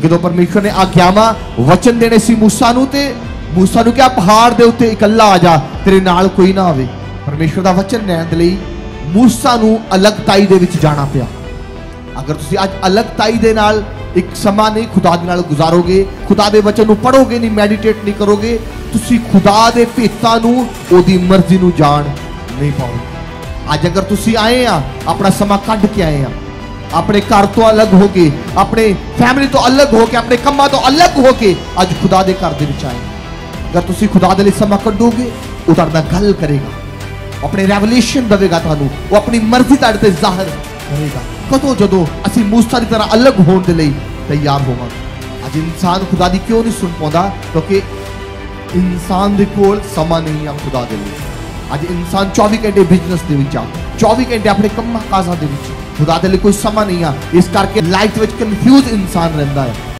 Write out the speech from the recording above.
ਜਦੋਂ परमेश्वर ने आग्यावां वचन देने सी मूसा नूं ते मूसा नूं क्या पहाड़ दे उत्ते इकल्ला आ जा, तेरे नाल कोई ना आवे। परमेश्वर दा वचन लैण दे लई मूसा नूं अलगताई दे विच जाना पिया। अगर तुसीं अज अलगताई दे नाल एक समा नहीं खुदा दे नाल गुजारोगे, खुदा दे वचन नूं पढ़ोगे नहीं, मैडिटेट नहीं करोगे, तुसीं खुदा दे भेतां नूं ओदी मर्जी नूं जाण नहीं पाओगे। अज अगर तुसीं आए आ, अपना समा कढ के आए आ, अपने घर तो अलग हो के, अपने फैमिली तो अलग हो के, अपने कम्मां तो अलग हो के अज खुदा दे घर दे विच आए। अगर तुसीं खुदा दे लई समा कढोगे, ਉਹ ਤੁਹਾਡੇ ਨਾਲ ਗੱਲ ਕਰੇਗਾ, ਆਪਣੇ ਰੈਵਲੇਸ਼ਨ ਦੇਵੇਗਾ ਤੁਹਾਨੂੰ, ਉਹ ਆਪਣੀ ਮਰਜ਼ੀ ਤੁਹਾਡੇ ਤੇ ਜ਼ਾਹਿਰ ਕਰੇਗਾ। ਕਦੋਂ ਜਦੋਂ ਅਸੀਂ ਮੂਸਾ ਦੀ ਤਰ੍ਹਾਂ ਅਲੱਗ ਹੋਣ ਦੇ ਲਈ ਤਿਆਰ ਹੋਵਾਂਗੇ। ਅੱਜ ਇਨਸਾਨ ਖੁਦਾ ਦੀ ਕਿਉਂ ਨਹੀਂ ਸੁਣ ਪਾਉਂਦਾ? ਕਿਉਂਕਿ ਇਨਸਾਨ ਦੇ ਕੋਲ ਸਮਾਂ ਨਹੀਂ ਆ ਖੁਦਾ ਦੇ ਲਈ। ਅੱਜ ਇਨਸਾਨ 24 ਘੰਟੇ ਬਿਜ਼ਨਸ ਦੇ ਵਿੱਚ ਆ, 24 ਘੰਟੇ ਆਪਣੇ ਕੰਮਾਂ ਕਾਜ਼ਾਂ ਦੇ ਵਿੱਚ, ਖੁਦਾ ਦੇ ਲਈ ਕੋਈ ਸਮਾਂ ਨਹੀਂ ਆ। ਇਸ ਕਰਕੇ ਲਾਈਫ ਵਿੱਚ ਕਨਫਿਊਜ਼ ਇਨਸਾਨ ਰਹਿੰਦਾ ਹੈ।